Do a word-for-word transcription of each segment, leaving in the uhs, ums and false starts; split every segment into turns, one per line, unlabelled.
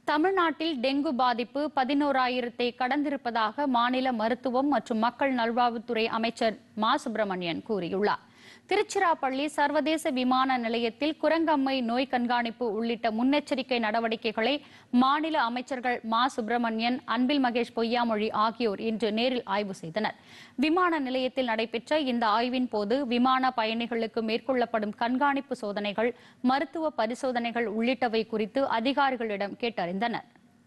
தமிழ்நாட்டில் டெங்கு பாதிப்பு பதினோராயிரத்தை கடந்திருப்பதாக மாநில மருத்துவம் மற்றும் மக்கள் நல்வாழ்வுத்துறை அமைச்சர் மா சுப்பிரமணியன் கூறியுள்ளார். திருச்சிராப்பள்ளி சர்வதேச விமான நிலையத்தில் குரங்கம்மை நோய் கண்காணிப்பு உள்ளிட்ட முன்னெச்சரிக்கை நடவடிக்கைகளை மாநில அமைச்சர்கள் மா சுப்பிரமணியன், அன்பில் மகேஷ் பொய்யாமொழி ஆகியோர் இன்று நேரில் ஆய்வு செய்தனர். விமான நிலையத்தில் நடைபெற்ற இந்த ஆய்வின் போது விமான பயணிகளுக்கு மேற்கொள்ளப்படும் கண்காணிப்பு சோதனைகள், மருத்துவ பரிசோதனைகள் உள்ளிட்டவை குறித்து அதிகாரிகளிடம் கேட்டறிந்தனர்.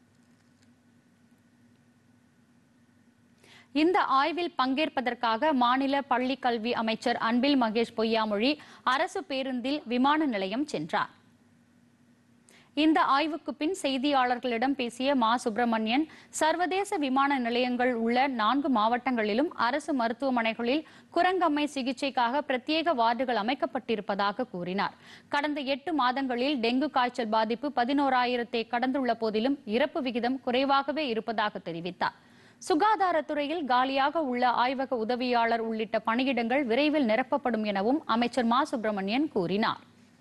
இந்த ஆய்வில் பங்கேற்பதற்காக மாநில பள்ளி கல்வி அமைச்சர் அன்பில் மகேஷ் பொய்யாமொழி அரசு பேருந்தில் விமான நிலையம் சென்றார். இந்த ஆய்வுக்கு பின் செய்தியாளர்களிடம் பேசிய மா சுப்பிரமணியன், சர்வதேச விமான நிலையங்கள் உள்ள நான்கு மாவட்டங்களிலும் அரசு மருத்துவமனைகளில் குரங்கம்மை சிகிச்சைக்காக பிரத்யேக வார்டுகள் அமைக்கப்பட்டிருப்பதாக கூறினார். கடந்த எட்டு மாதங்களில் டெங்கு காய்ச்சல் பாதிப்பு பதினோராயிரத்தை கடந்துள்ள போதிலும் இறப்பு விகிதம் குறைவாகவே இருப்பதாக தெரிவித்தார். சுகாதாரத்துறையில் காலியாக உள்ள ஆய்வக உதவியாளர் உள்ளிட்ட பணியிடங்கள் விரைவில் நிரப்பப்படும் எனவும் அமைச்சர் மா சுப்பிரமணியன் கூறினார்.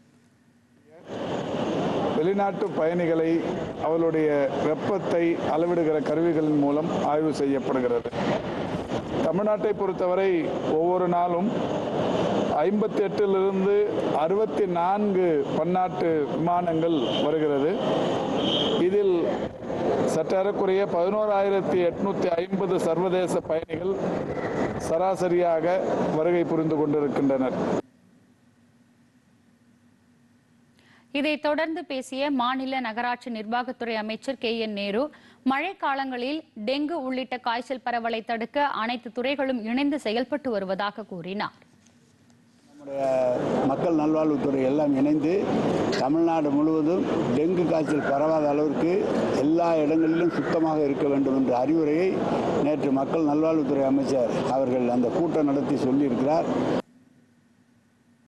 வெளிநாட்டு பயணிகளை அவர்களுடைய வெப்பத்தை அளவிடுகிற கருவிகளின் மூலம் ஆய்வு செய்யப்படுகிறது. தமிழ்நாட்டை பொறுத்தவரை ஒவ்வொரு நாளும் ஐம்பத்தி எட்டிலிருந்து அறுபத்தி நான்கு பன்னாட்டு விமானங்கள் வருகிறது. இதில் சற்றேறக்குறைய பதினோராயிரத்தி எட்நூத்தி ஐம்பது சர்வதேச பயணிகள் சராசரியாக வருகை புரிந்து கொண்டிருக்கின்றனர்.
இதைத் தொடர்ந்து பேசிய மாநில நகராட்சி நிர்வாகத்துறை அமைச்சர் கே என் நேரு, மழை காலங்களில் டெங்கு உள்ளிட்ட காய்ச்சல் பரவலை தடுக்க அனைத்து துறைகளும் இணைந்து செயல்பட்டு வருவதாக கூறினார்.
நம்முடைய மக்கள் நல்வாழ்வுத்துறை எல்லாம் இணைந்து தமிழ்நாடு முழுவதும் டெங்கு காய்ச்சல் பரவாத அளவிற்கு எல்லா இடங்களிலும் சுத்தமாக இருக்க வேண்டும் என்ற அறிவுரையை நேற்று மக்கள் நல்வாழ்வுத்துறை அமைச்சர் அவர்கள் அந்த கூட்டம் நடத்தி சொல்லியிருக்கிறார்.